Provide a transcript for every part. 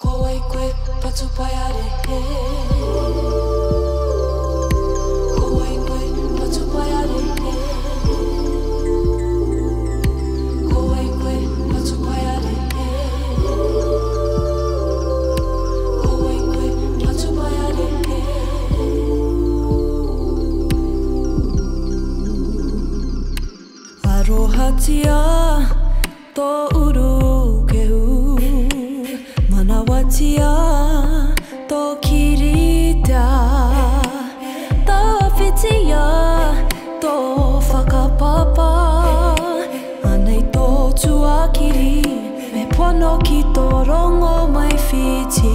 Arohatia to uru kehu manawatia to kirita to fitia to whakapapa anei to tuakiri me pono ki to rongo mai fiti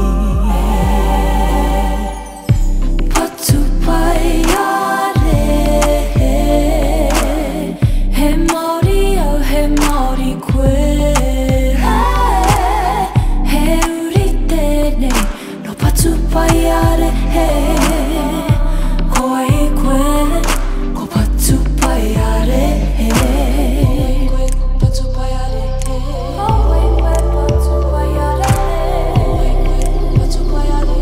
Patupaiarehe he Māori au he Māori koe he uri tēnei no Patupaiarehe koe i koe ko Patupaiarehe koe Patupaiarehe koe Patupaiarehe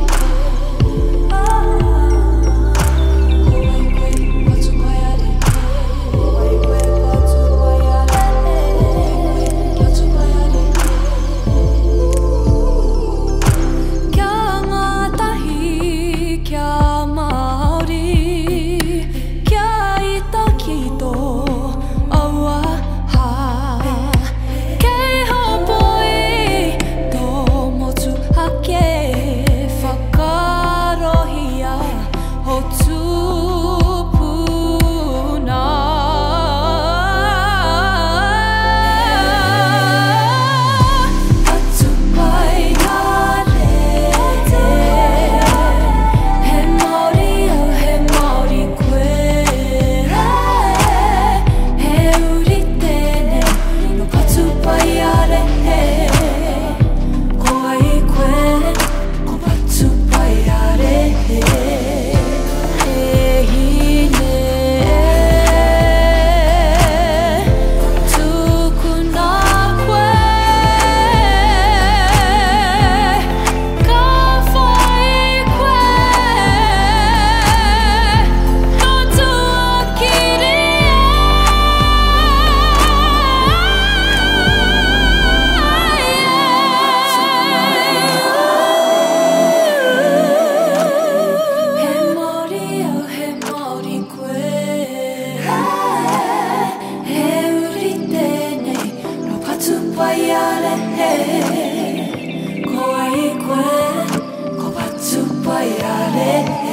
Patupaiarehe